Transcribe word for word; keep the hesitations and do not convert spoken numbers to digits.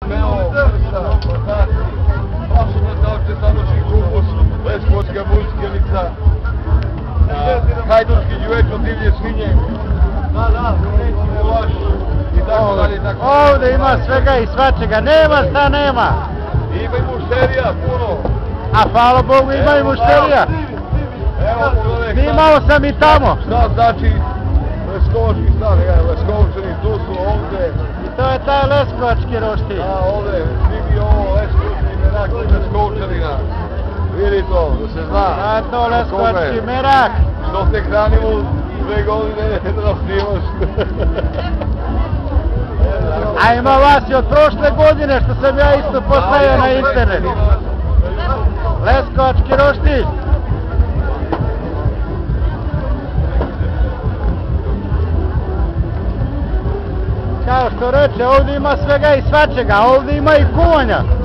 meo, prsa, pataci, mašina zavče, sanočni kupus, Leskovačka buljskelica, hajdurski đuveč od divlje svinje, recimo vaš, i tako dalje, i tako dalje. Ovdje ima svega i svačega, nema šta nema. Ima i mušterija, puno. A hvala Bogu ima i mušterija. Evo pogledaj, Snimao sam i tamo. šta znači Leskovački stan, Leskovčani, tu su ovdje. I to je taj Leskovački roštilj. A ovdje, snimi ovo Leskovacki Merak od Leskovčanina. Vidi to, da se zna. A to Leskovački Merak. Što te hranimo dve godine, da nas snimaš. A ima vas i od prošle godine što sam ja isto postavio na internet. Leskovački roštilj. Kao što reče, ovdje ima svega i svačega, ovdje ima i kuvanja.